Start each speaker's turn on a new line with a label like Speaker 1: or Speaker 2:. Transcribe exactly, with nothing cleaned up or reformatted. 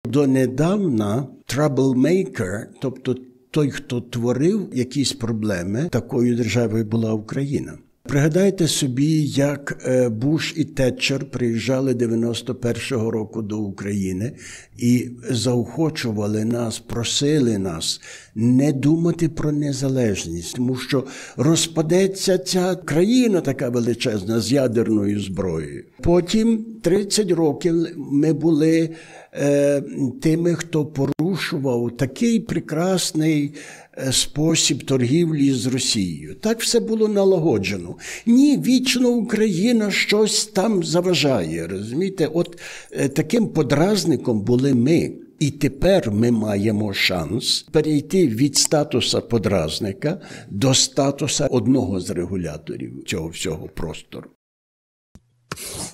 Speaker 1: Донедавна troublemaker, тобто той, хто творив якісь проблеми, такою державою була Україна. Пригадайте собі, як Буш і Тетчер приїжджали дев'яносто першого року до України і заохочували нас, просили нас не думати про незалежність, тому що розпадеться ця країна така величезна з ядерною зброєю. Потім тридцять років ми були е, тими, хто порушував такий прекрасний спосіб торгівлі з Росією. Так все було налагоджено. Ні, вічно Україна щось там заважає, розумієте? От е, таким подразником були ми. І тепер ми маємо шанс перейти від статусу подразника до статусу одного з регуляторів цього всього простору.